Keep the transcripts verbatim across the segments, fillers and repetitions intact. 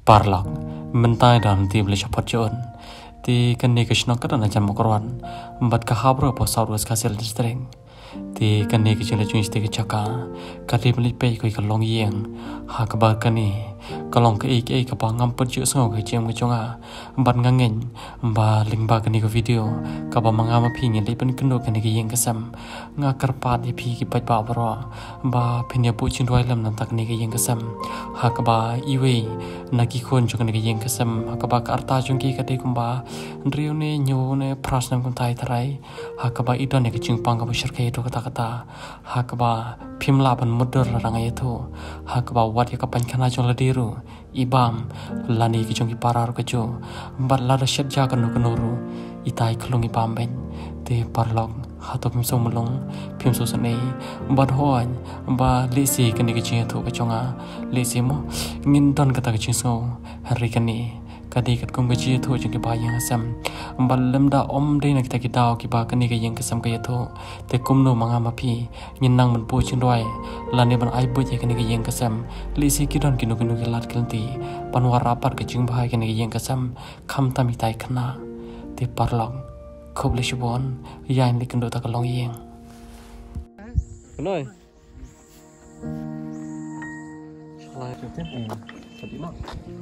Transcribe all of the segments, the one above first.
parlak mentai dalam tim le support jon ti kan ne kishno kada na jam mokron bat ka habro po saurus kasil distreng ti kan ne kishno chung sti ki chaka ka ti mli pe ko ka long yeng ha ka ba ka ni ka long ka ik ik ka pa ngam put chu so ka chem ka chonga bat ngangen ba ling ba ka ni ko video ka ba manga ma phi ni le pen kno ka ni ki yeng ka sam nga kar pa di phi ki pa ba bro ba phinya pu chin roi lam nam tak ni ki yeng ka sam ha ka ba i we na ki khon chu ka ni ki yeng ka sam ha ka ba ka arta chung ki ka te kum ba riu ne nyu ne prasnam kum tai tarai ha ka ba i don ne ki chung pang ka ba shir ke to kata kata ha ka ba phim la ban mudur la ranga ye thu ha ka ba wat ya ka pan khana chung la diru ibam lani ki chung ki parar ka chu bat la da shet ja kan no ru itai khlung i pam ben te parlok ha to phim so mulong phim so sane bat hoan ba li si kan ni ki chi thu ka chunga li si mo ngin don ka ta ki chi so hari kan ni kadi kat kum gaji thu jeng ki ba yang sam ballam da om de nak ta ki daw ki ba kan ni ka yang ka sam ka yatho te kum no manga ma phi ngin nang man pu chin roi la ne ban ai bu je kan ni ka yang ka sam li si ki don ki no ki no ki lat kan ti pan war rapar ka jing ba kan ni ka yang ka sam kham ta mi tai khna te parlong khob le shibon yain le kan do ta ka long yeng noi chalai tu te tadi no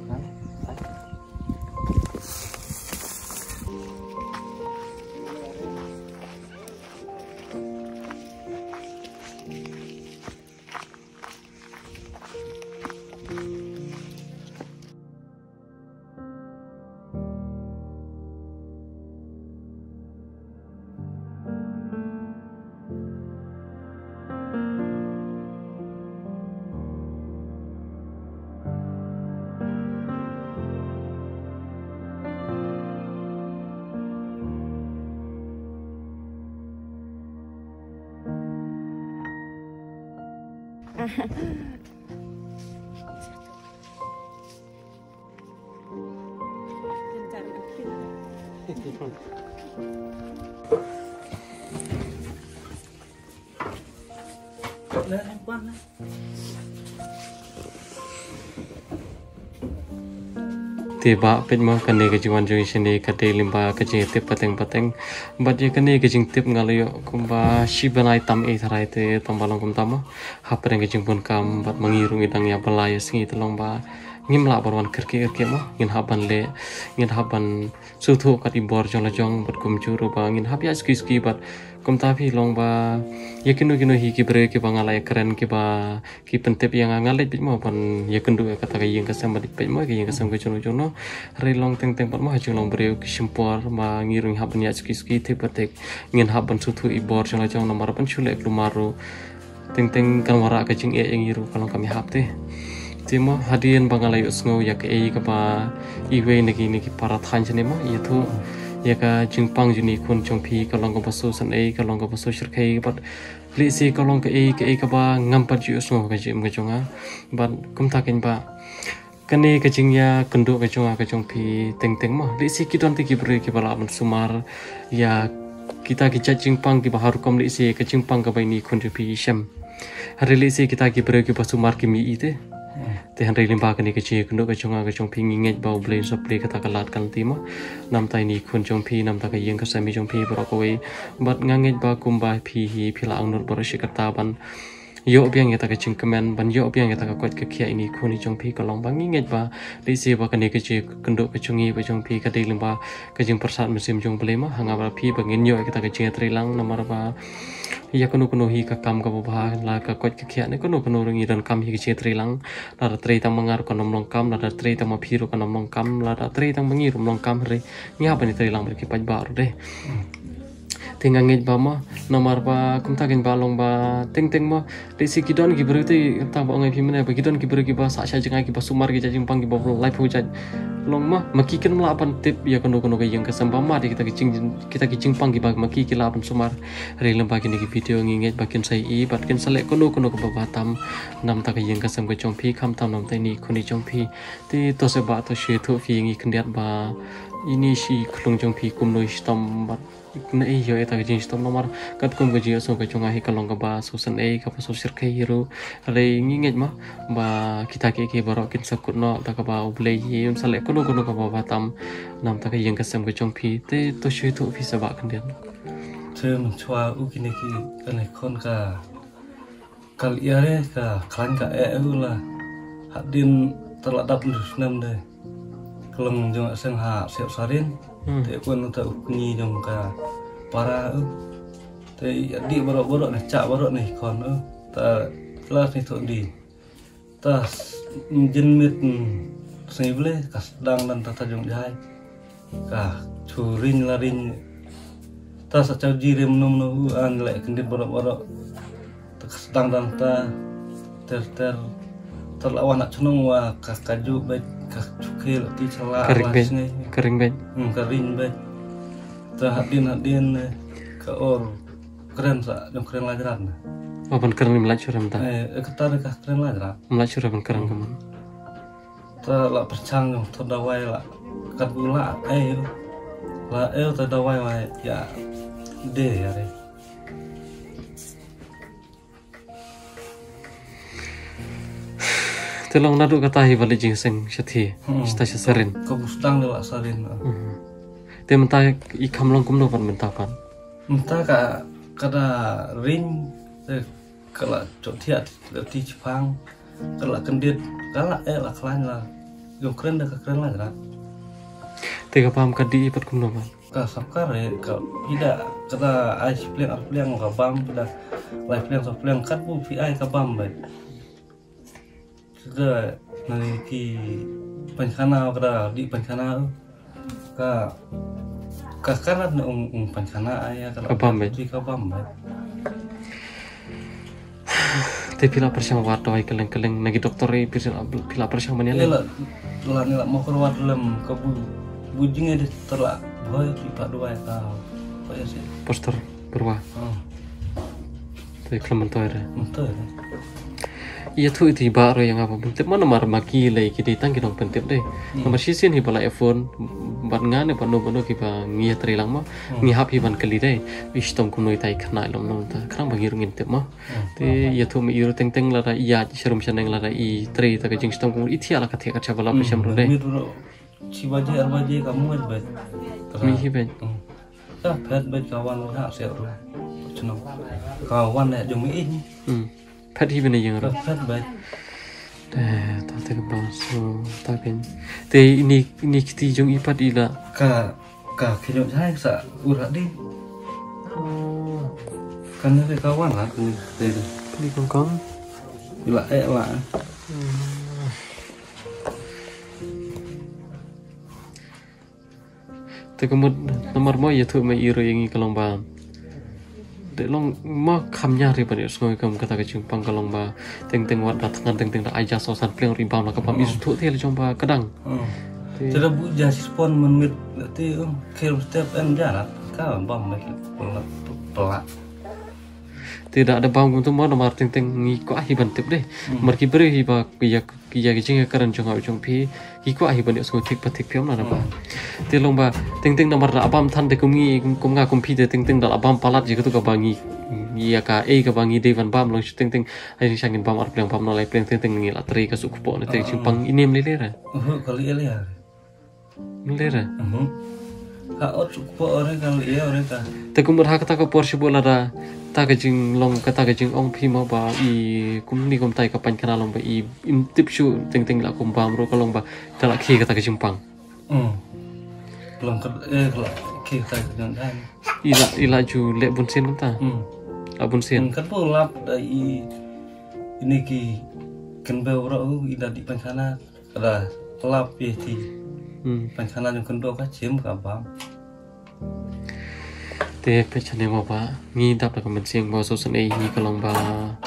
tiba pet ma kane ke jiwan jong sini kate limba ke jing tip pateng pateng bat ye kane ke jing tip ngalayo kumba shibanai tam e tharai te tambalong kum tama hapreng ke jing pun kam bat mangirung idang ya balai singi telong ba ngimla barwan kerke kerke mo ngin haban le ngin haban suthu kat ibor jong la jong bat kum juru ba ngin hab ya ski ski bat kum ta phi long ba yakinu kinu hi ki bre ki bangala keren ki ba ki pentep yang ngale bit mo ban yakundu kata ka yang kasam bat pe mo ki yang kasam ko jono jono re long teng teng pat mo ha long bre ki simpor ma ngirung haban ya ski ski te patek ngin haban suthu ibor jong la jong nomor pan chule klumaru teng teng kan wara ka jing e yang iru kalong kami hap te timo hadian bangalai usngo ya ke e ka ba iwe niki niki para than chane mo ye thu ya ka jingpang juni kun chong phi ka long ka baso san e ka long ka baso shir khai but li si ka long ka e ka e ka ba ngam pa ju usngo ka jim ka chonga but kum ta ken ba kani ka jing ya kendo ka chonga ka chong phi teng teng mo li si ki don ti ki bre ki bala man sumar ya kita ki cha jingpang ki bahar kom li si ka jingpang ka ba ni kun ju phi sham hari li si kita ki bre ki basumar ki mi ite te han rei limba kani ke chi kundo ka chunga ka chung phi ngej ba blin so play ka ta ka lat kan ti ma nam tai ni khun chung phi nam ta ka yeng ka sami chung phi bro ko we bat ngangej ba kumba phi hi phila ang nur bro shi ka ta ban yo biang ya ta ka ching kamen ban yo biang ya ta ka kwat ka khia ini khuni chung phi ka long ba ngej ba le se ba kani ke chi kundo ka chungi ba chung phi ka dei limba ka jing persat musim chung play ma hanga ba phi ba ngin yo ka ta ka chi tri lang namar ba ya kono kono hi ka kam ka ba la ka kwat ka khia ne kono kono ringi dan kam hi ka chi tri lang la da tri tang mangar kono long kam la da tri tang ma phiru kono long kam la da tri tang mangi rum long kam re nya ba ni tri lang ber ki paj ba ru de tinggal ngej ba ma nomor ba kum ta gen ba long ba teng teng ma de si kidon ki ber ti ta ba ngai phim ne ba kidon ki ber ki ba sa sha jang ki ba sumar ki jing pang ki ba life hu jaj long ma maki ken la pan tip ya kono kono ka yang ka sam ba ma de kita ki jing kita ki jing pang ki ba maki ki la pan sumar re lem ba ki ni ki video ngi ngej ba ken sai i bat ken sale kono kono ka ba tam nam ta ka yang ka sam ka chong phi kham tam nam tai ni khuni chong phi ti to se ba to she thu phi ngi khndiat ba ini si khlung chong phi kum noi stom bat na iyo eta gajin stom nomor kat kum gaji so ga chunga hi kalong ga ba susan e ka so sir kai hero ale nginget ma ba kita ke ke barok kin sakut no ta ka ba uble yi un sale kono kono ka ba batam nam ta ka yang kasam ga chong phi te to shui to phi sa ba kan den thêm chua u kini ki kan kon ka kal iare ka klan ka e la hadin terladap nam de keleng jong seng ha siap sarin te kon ta ukni jong ka para te di borok-borok ni cak borok ni kon ta kelas ni tok di ta jenmit sing bele ka sedang dan tata jong jai ka churin larin ta sa chau jirim num nu an le kendit borok-borok ta sedang dan ta ter ter terlawan nak cunung wa ka kaju baik ka cukil ti cela kering kering ben hmm kering baik ta hadin hadin ka or keren sa jom keren lajaran apa keren melacur ta eh ketar ka keren lajaran melacur apa keren kaman ta la percang jom ta dawai la kat gula eh la eh ta dawai wa ya de ya re Telong nadu kata hi balik jingseng syati sta sarin kabustang de la sarin te mentah i kamlong kum no pan mentapan mentah ka kada ring kala cotiat ti Jepang kala kendit kala eh la klan la yo keren dah keren lah kan te ka paham kadi ipat kum no pan ka sakar eh ka tidak kada ai pleng pleng ka bam dah lai pleng so pleng kat bu pi ai ka bam baik ke nanti ki pankana kada di pankana ka ka karat na ung ung pankana aya kada di kabam ba te pila persyang wato ai keleng-keleng nagi doktor e pila pila persyang mania la la ni la mo keluar dalam kabu bujing ada terlak boy pipa dua ka apa ya sih poster berwa te klementoy re mentoy iya tu itu baru yang apa pentip mana mar maki lagi kita tang kita pentip deh nomor sisin hi bala iPhone ban ngane pan no bono kiba ngia trilang ma ngi hap hi ban kali deh istom kuno itai khna lom no ta krang bagi rungin tip ma te iya tu mi iru teng teng lara iya serum seneng lara i tri ta ka jing stom kuno iti ala kathia ka bala pesam ro deh si baje ar baje kamu er bet mi hi ben ta pet bet kawan ha sel ro chno kawan le jong mi ini pet hi bene yang ro pet bet eh ta te ka so ta ken te ini ini kiti jong ipat ila ka ka kinyo jai sa urat di kan ada kawan lah ni te ni kong kong ila eh lah te kemud nomor mo ya tu me iro yang kalong ba de long ma khamnya ri ban isngoi kam kata ka pang kalong ba teng teng wat dat ngan teng teng da aja sosan pleng ri bam la ka pam isu tu te le jomba kadang Tidak bu jas spon menmit ti kel step en jarak ka bam lagi pelak tidak ada bang untuk mana mar teng teng ngi ko ahi ban tip deh mar ki beri hi ba ya ya ki jinga karan jong au jong pi ki ko ahi ban so tik patik piam na ba te long ba teng teng namar da abam than de kum ngi kum nga kum pi de teng teng da abam palat ji tu ka bangi ya ka e ka bangi de van bam long teng teng ai sangin bam ar pleng bam no lai pleng teng teng ngi la tri ka su ko na te chimpang inem le lera oh kali ele ya lera ha ot ko orang kali ya orang ka te kum ra kata ka por shi bola da ta ka jing long kata ka jing ong phi ma ba i kum ni kum tai ka pan kana long ba i im tip shu teng teng la kum bam ro ka long ba ta la khi kata ka jing pang hmm long ka eh la khi ta ka dan ila ila ju le bun sen ta hmm la bun sen kan po lap da i ini ki kan be ro i da di pan kana ada lap ye ti hmm pan kana jong kan do ka chim ka bam te pe chane ma ba ngi dap la ka men sing ba so san ei ni kalong ba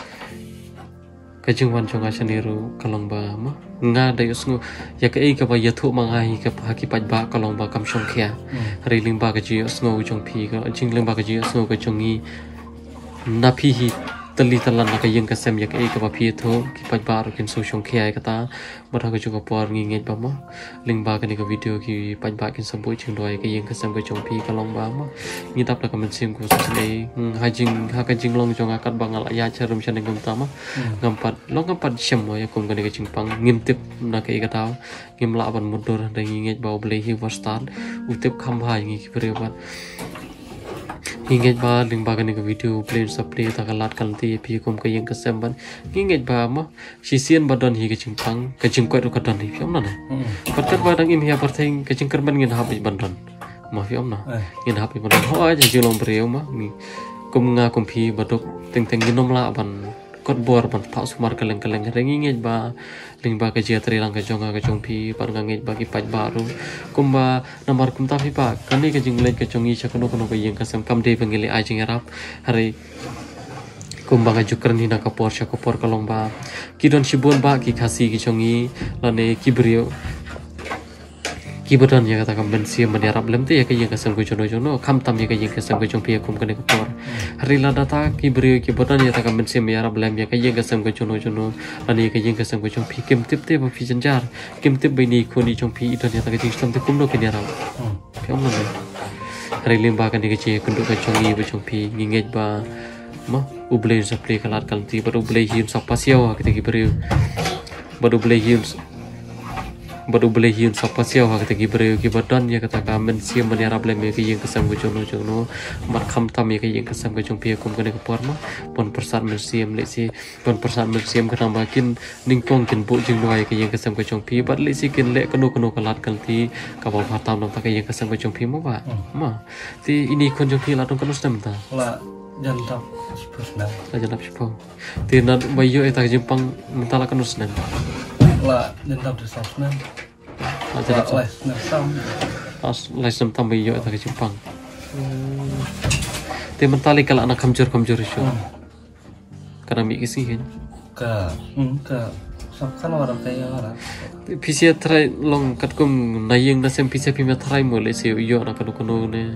ka jing wan chong a chane ru kalong ba ma nga da yusngu ya ka ei ka ba ya thu ma ngai ka pa ki pa ba kalong ba kam shong khia ri ling ba ka ji yusngu jong phi ka jing ling ba ka ji yusngu ka chong ni na phi hi tali talan nak yang kesem yak e ka phi tho ki pa bar kin so shong khai kata bada ka juga por ngi ngi ba ma ling ba ka ni ka video ki pa ba kin sam boi ching doi ka yang kesem ka chong phi ka long ba ma ni tap la ka men sim ku sa nei ha jing ha ka jing long jong akat bangal ya charum chan ngam ta ma ngampat long ngampat shem mo ya kum ka ni ka ching pang ngim tip na ka e ka taw ngim la ban mudur da ngi ngi ba ble hi war start utip kham ha ngi ki pre ba Ingat ba ling ba kani ka video play supply ta kalat kalti pi kum ka yang kesem ban ingat ba ma sisian badan hi ka cingpang ka cingkwat ka dan hi fiom na na patat ba dang im hi aperthing ka cingkar ban ngin hap bandan ma fiom na ngin hap bandan ho aja jilong breu ma ni kum nga kum phi badok teng teng ginom la ban kot bor ban pa sumar kaleng kaleng reng ingat ba ling ba ka jia tri lang ka jonga ka jong phi par nga ngai ba ki paj baru kumba namar kum ta phi pa kani ka jing le ka jongi cha kono kono ka yang ka sam kam de pengili ai jing arap hari kumba ka jukran hina ka por cha ko por ka long ba ki don sibon ba ki khasi ki jongi lane ki brio ki bodan ya kata kam ben sia man arap lem te ya ka yang ka sam ko jono jono kham tam ya ka yang ka sam ko jong phi kum kani ka por hari la data ki brio ki bodan ya ta kam ben sia me arap lem ya ka yang ka sam ko jono jono ani ka yang ka sam ko jong phi kem tip te ba phi janjar kem tip bai ni ko ni jong phi idan ya ta ka jing sam te kum no ke ni arap phi om na hari lim ba kan ni ka che kundu ka jong ni ba jong phi ngi ngai ba ma uble sa play kalat kalti ba uble him sa pasiaw ka te ki brio ba uble him baru boleh hiun sapa siau ha kata gibreu ki badan ya kata ka men sia men arab le me ki yang kesam go jono jono mat kham tam ya ki yang kesam go jong pia kum kane ko por ma pon persat men siam le si pon persat men siam kana makin ningkong kin bu jing noi ki yang kesam go jong pi bat le si kin le kono kono kalat kalti ka ba phatam nam ta ki yang kesam go jong pi mo ba ma ti ini kon jong pi la dong kono stem ta la jantap pusna la janap sipo ti na bayo eta jempang mentala kono stem la jantap desasna Ada la les nasam as lesem tambah yo eta ke Jepang. Te mentali kala anak kamjur kamjur isu. Karena mi kisi kan. Ka ka sabkan orang kaya orang. Pisia try long kat kum nayeng na sem pisia pimia try mo le se yo anak kanu kanu ne.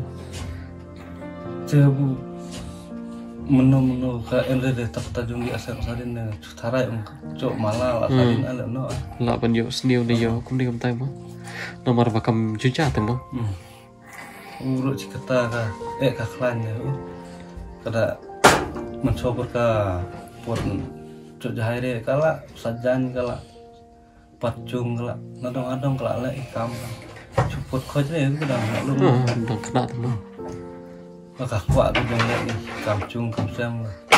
Cebu meno-meno ka endre de tak tajung di asal sadin ne tarai um cok mala la sadin ala no La ban yo sniu ne yo kum ni kam tai mo. Nomor bakam juja te mo. Urut cikata ka eh ka klan ne kada mencoba ka pot cok jahaire kala sajan kala patjung kala nadong-adong kala le ikam cepot khoj ne kada lu dong kena te mo. Maka kuat tu jangan ni kampung kampung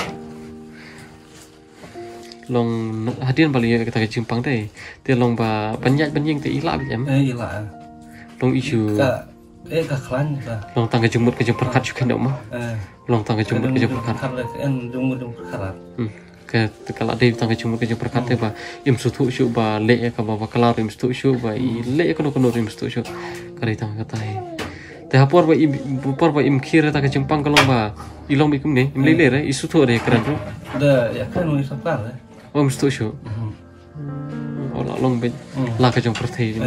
long hadian bali kita ke Jepang deh te long ba banyak banyak te ila bijam eh ila long isu ka eh ka klan ka long tangga jumut ke jemput kat juga ndak mah eh long tangga jumut ke jemput kat kan en dung dung karat hmm ke kalau ada tangga jumut ke jemput kat ba im sutu syu ba le ka ba kelar im sutu syu ba i le kono kono im sutu syu kari tangga kata te hapor ba im por ba im khira ta ke Jepang kalau ba ilong ikum ne im lele re isu tu re keren tu da ya kan ni sapar eh om stu shu ola long be la ka jong perthei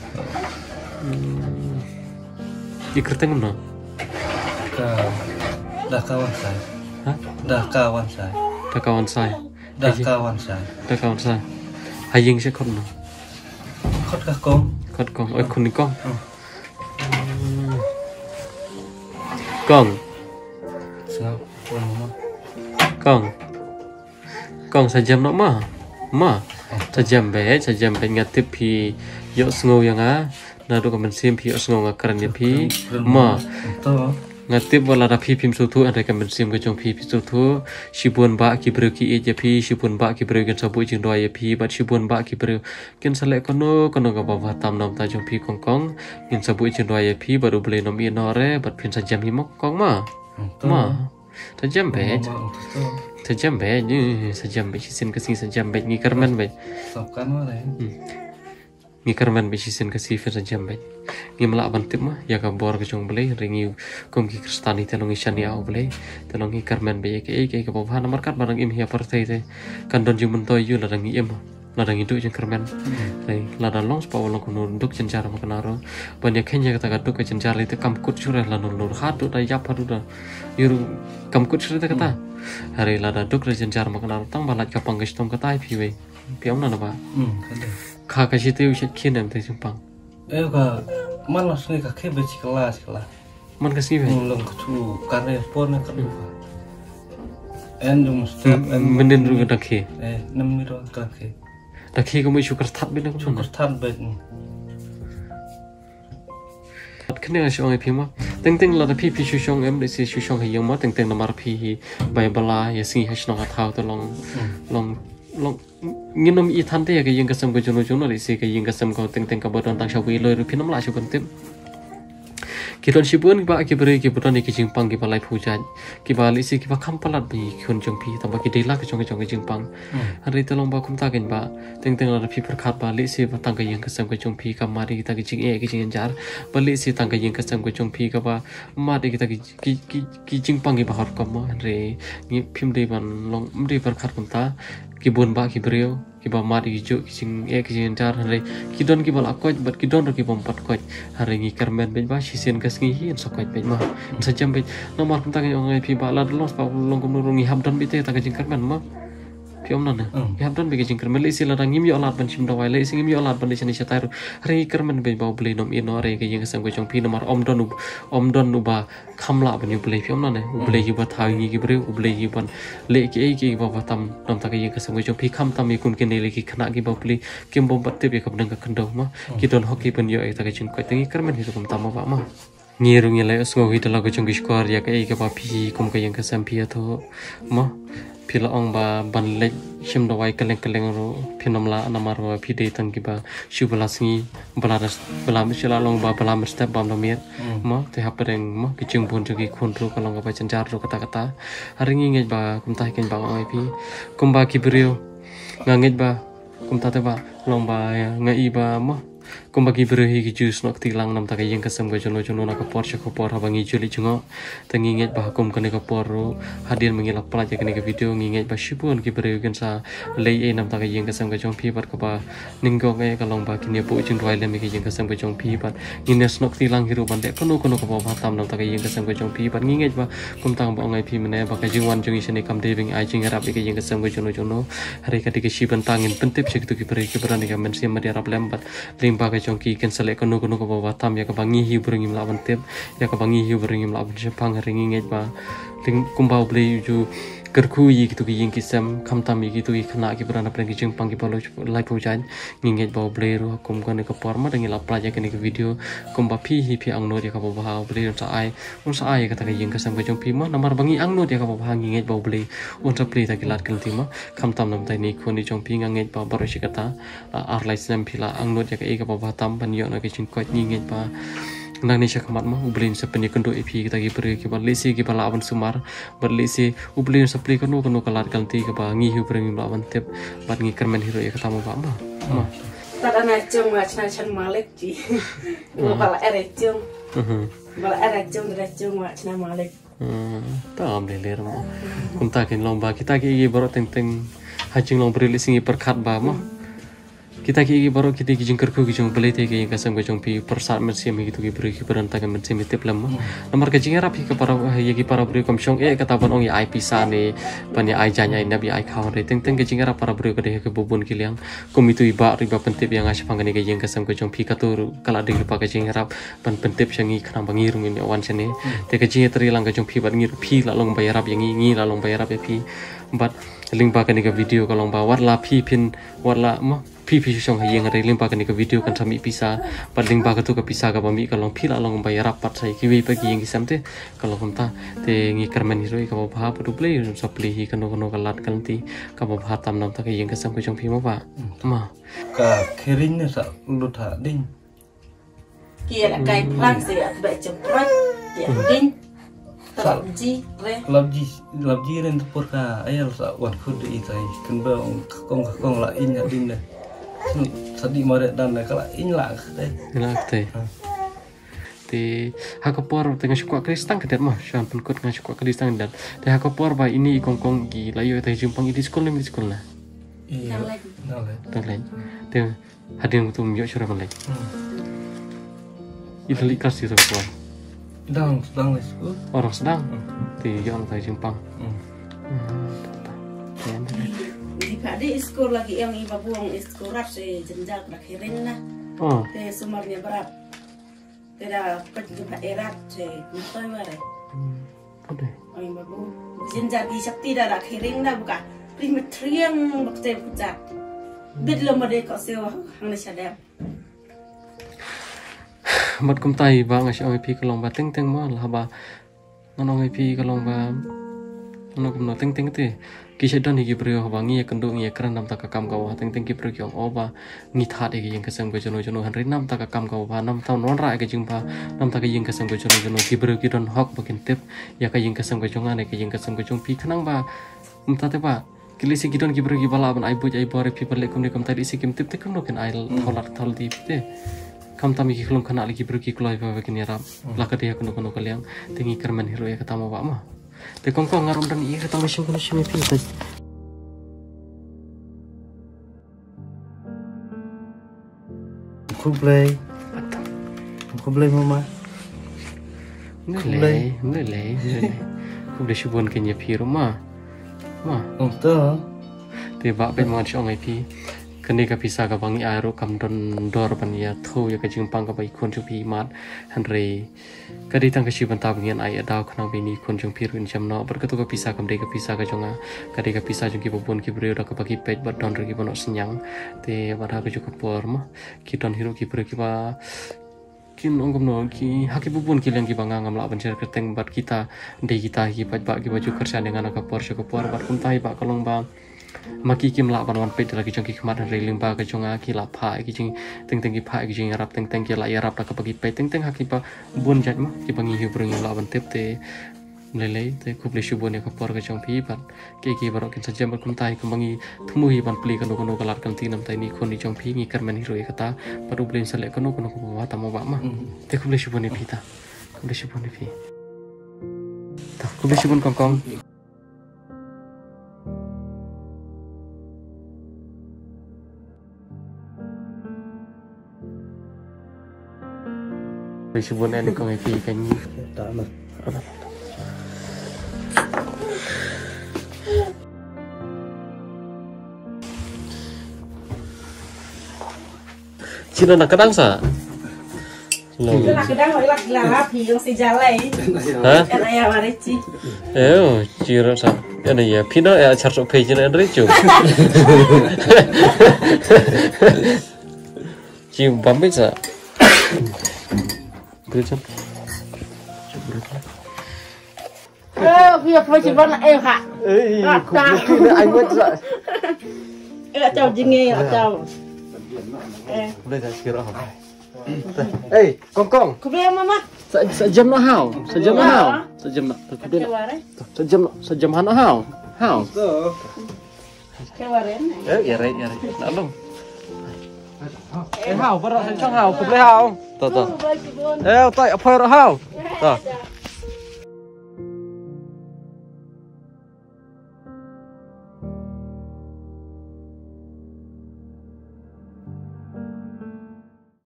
i kerteng no ka da kawan saya ha da kawan saya da kawan sai da kawan saya da kawan sai haying se khon no khot ka kong khot kong oi khun ni kong kong sao pon mo kong kong sajam no ma ma sajam be sajam be ngatip pi yo sngo yang a na do kamen sim pi yo sngo ngakran ya pi ma to ngatip wala da pi pim sutu ada kamen sim ke jong pi pi sutu sibun ba ki bro ki e je pi sibun ba ki bro gen sabu jing do ya pi bat sibun ba ki bro ken sale kono kono ga ba tam nam ta jong pi kong kong gen sabu jing do ya pi baru beli nom i nore bat pin sajam hi mok kong ma ma sajam be sajam be ni sajam be sin ke si sajam be ni karman be sapkan mare ni karman be sin ke si fer sajam be ni mala bantip mah ya ka bor ke jong beli ringi kum ki kristani telong isan ya beli telong ki karman be ke ke ke ba nomor kat barang im hi partai te kan don jung mentoy yu la rangi im ladang itu jeng kermen, lai ladang long sepawa long kuno untuk cencar makanaro, banyak kenya kata kata ke cencar itu kamkut surah lalu nur hatu dah yap hatu dah, yuru kamkut surah kata. hari lada duk rejen jar makan tang balat kapang gestom katai piwe piam na ba Hmm, ada. kha ka situ sit khin em te jumpang Eh, ka malas ni ka ke beci kelas kelas. man ka si ve Mulung kecu karya pon kan lupa. En jum step en menden ru ka dakhe eh enam miro kan ke. dakhe ko mai shukar that bin ko Syukur tan bet ni. kene shong ai phima teng teng la da phi phi shu shong em de si shu shong ha yang ma teng teng na mar phi hi bai bala ya singi hash no ha thau to long long long nginom i than te ya ke yang ka sam ko jono jono le se ke yang ka sam ko teng teng ka bodon tang shawi loi ru phinam la shu kan tem kiton shibun ki ba ki bere ki bodon ki jingpang ki balai phujan ki ba li si ki ba kham palat bi khun jong phi ta ba ki dela ka jong ka jong ki jingpang hari te long ba kum ta gen ba teng teng la da phi par khat ba li si ba tang ka yang ka sam ko jong phi ka mari ta ki jing e ki jing jar ba li si tang ka yang ka sam ko jong phi ka ba ma de ki ta ki ki ki jingpang ki ba har ka ma re ni phim de ban long mri par khat kum ta ki bun ba ki breu ki ba ma di ju ki sing e ki jing jar hari ki don ki bal akoj bat ki don ro ki bom pat koj hari ngi karmen be ba shi sen kas ngi hi so koj be ma sa jam be no mar kum ta ki ngai phi ba la los pa long kum ro ngi ham don bi te ta ki jing karmen ma phi om na na ki ham don be ki jing karmen le si la dang ngim yo lat ban chim da wai le sing ngim yo lat ban chani cha tai ro hari karmen be ba ble nom i no re ki jing sam ko chong phi no mar om don u om don u ba kham la ban yu ble phi om na na u ble hi ba thai ngi ki breu u ble hi ban le ki e ki ba ba tam nom ta ki jing ka sam ko chong phi kham tam i kun ki ne le ki khana ki ba ble kim bom pat te be ka dang ka khandau ma ki don hoki ban yo e ta ki jing ko tengi karmen hi kum tam ma ma ngiru ngi le usngo hi tala ko chong ki square ya ka e ka ba phi kum ka yang ka sam phi tho ma pila ong ba ban le shim da wai kaleng kaleng ro phinom la namar wa phi de tang ki ba shubala singi bala ras bala mi chila long ba bala mi step bam da mir ma te ha pereng ma ki chung bun chu ki khun ru ka long ba chan jar ru kata kata hari ngi ngai ba kum ta ken ba oi phi kum ba ki brio nga ngai ba kum ta te ba long ba ngai ba ma kum ba ki brio hi ki jus nok ti lang nam ta ka yang ka sam ga jono jono na ka por cha ko por ha ba ngi juli chungo tangi ngai ba kum ka ne ka por ru hadir mengi la pala ja ka ne ka video ngi ngai ba shibun ki brio gen sa le e nam ta ka yang ka sam ga jong phi bat ka ba ninggo ngai ka long ba ki ne pu chung roi le mi ki yang ka sam ga jong phi bat ngi ne snok ti lang hiru ban de kono kono ka ba ba tam nam ta ka yang ka sam ga jong phi bat ngi ngai ba kum tang ba ngai phi mene ba ka jing wan jong i sene kam de bing ai jing rap ki yang ka sam ga jono jono hari ka ti ki shiban tangin pentip sik tu ki brio ki berani ka men sim ma dia rap lembat limba ka jong ki ken sele kono kono ka ba tam ya ka bangi hi bring im la ban tep ya ka bangi hi bring im la ban jepang ringi ngai ba ting kumbau ble ju kerku yi gitu ki ying ki sam kham tam yi gitu ki khana ki berana preng ki jing pang ki balo lai pu jan ngi ngai ba ble ru kum ka ne ka por ma dangi la pla ja ka ne ka video kum ba phi hi phi ang no ya ka ba ba ble sa ai un sa ai ka ta ka ying ka sam ka jong phi ma namar bangi ang no ya ka ba ba ngi ngai ba ble un sa ple ta ki lat kan ti ma kham tam nam tai ni ko ni jong phi ngai ba baro shi ka ta ar lai sam phi la ang no ya ka e ka ba ba tam ban yo na ki jing ko ngi ngai ba nang ni shakamat ma ublin sa peni kendo epi kita gi pergi ki balisi ki bala awan sumar balisi ublin sa pli kanu kanu kalat kalti ka ba ngi hu pergi ba awan tep bat ngi kermen hiro ya kata ma ba ma ma tada na chung ma chna chan malik ji bala ere chung bala ere chung dra chung ma chna malik ta am le ler ma kum ta ken long ba kita ki gi baro teng teng hajing long beri singi perkhat ba ma kita ki baru kita ki jingkar ko ki jong bele te ki kasam ko jong pi persat mersi mi gitu ki beri ki beranta ka mersi mi tep lam nomor ka jinga rapi ka para ye ki para beri kom shong e kata ban ong ya ai pisa ne pan ya ai janya ina bi ai khaw re teng teng ka jinga rap para beri ka de ka bubun ki liang kom itu iba riba pentep yang as pangane ka jing kasam ko jong pi ka tur kala de pa ka jinga rap pan pentep sangi khana bangi rung ni wan chane te ka jinga tri lang ka jong pi ban ngir pi la long bay rap yang ngi la long bay rap pi bat link ba ka ni ka video ka long ba wat la pi pin wat la ma pi pi shong ha yeng re lim pa ka ni ka video kan sami pisa pat ling pa ka tu ka pisa ka bami ka long phila long ba yarap pat sai ki wi pa ki yeng ki samte ka long ta te ngi karmen hiro ka ba bha pa du play so play hi ka no ka no ka lat kan ti ka ba bha tam nam ta ka yeng ka sam ko jong phi ma ba ma Ka kering ne sa lu tha ding kia la kai plan se at ba chung prat ya ding ta ji re labji labji ren por ka ayal sa wan khud i tai kan ba kong kong la in ya ding ne sadi mare dan la kala in la de ila te te ha ka por tengah syukwa kristang ke mah shan pun kot ngasuk kwa kristang dan te ha ka por ba ini kong kong gi layo te jumpang di sekolah ni sekolah na iya na le tang lain te hadin tu myo syura malai itu likas itu kuat dang dang le school orang sedang te yon tai jumpang Di kadi iskur lagi yang iba buang iskurat si jenjal berakhirnya lah. Oh. Te sumarnya berat. Tidak penjumpa erat si natoy bare. Udah. Oh iba bu. Jenjal di sakti dah akhirin dah buka. Primetriang bakte pucat. Bid lo made kau sewa hang sadam. Mat kum tai ba ngasih oi pi kalong ba teng teng mo lah ba. Ngon oi pi kalong ba. Ngon kum no teng teng te. Kisah don higi brio bangi ya kendung ya keran nam tak kam kau teng teng ki brio kyong oba ngi that egi yang kesem go jono jono han nam tak kam kau ba nam taun non ra ke jingpa nam tak yang kesem go jono jono ki brio ki don hok bakin tip ya ka yang kesem go jonga ne ke yang kesem go jong pi khanang ba mta te ba kilisi ki don ki brio ki bala ban ai buj ai bore pi perle kum ne kum tadi si kim tip te kum no ken ai tholar thol di te kam tami ki khulum khana lagi brio ki kloi ba bakin ya rap la ka dia kuno kuno kaliang tingi kermen hero ya ketama ba ma te kong kong ngarom dan iya ketang mesin kena simi pita. Kublai. Kublai mama. Kublai, kublai, kublai subon kenya pi rumah. Ma. Oh to. Te ba pe mo chong ai pi. Kene ka pisa ka bangi aro kam don dor ban ya thu ya ka jingpang ka bai kon chu pi mat han re. Kadi tang kasi banta bangin ay adaw kanang bini kon jong piru in jam no berkatu ka pisa kam de ka pisa ka jonga kadi ka pisa jong ki bobon ki brio da ka bagi pej bad don re ki bono senyang te bada ka juga por ma ki don hiro ki brio ki ba kin ongkom no ki haki bobon ki lang ki banga ngam la ban cer keteng bat kita de kita ki paj ba ki baju kerja dengan ka por ka por bat kum tai ba kalong ba maki kim la ban wan pej lagi jong ki kmat reling ba ka jonga ki la pha ki jing teng teng ki pha ki jing rap teng teng ki la ya rap da ka bagi pej teng teng haki ba bun jat ma ki bangi hi brung la ban tep te lele te kuble shubon ya ka por ka jong pi ban ki ki barok kin sajam kum tai kum bangi thumu hi ban pli ka no no kalar kan ti nam tai ni kon ni jong pi ngi kermen hiro ya kata padu blin sale ka no ko no ko wa ta mo ba ma te kuble shubon ni pi ta kuble shubon ni pi ta kuble shubon kong kong Subon ni kong pi kan ni Tak lah. Cina nak kadang sa? Itulah kadang orang lah pi yang si jalai. Hah? Kan ayah marici. Eh, cira sa. Ano ya? Pino ya charso page na recho. Cim pamit sa. Berjan. Oh, biar pasti banyak eh kak. Eh, kubu ai buat sa. Eh, tahu jinge, tahu. Eh, Boleh dah kira. Eh, kong kong. kubiar mama. Sa sa jam na hao. Sa jam na hao. Sa jam na. Kewaren. Sa jam sa jam hana hao. Hao. Kewaren. Eh, ya re, ya re. Lalu. Eh, hao, baru sa chong hao, kubu hao. To to. Eh, tai apa hao? To.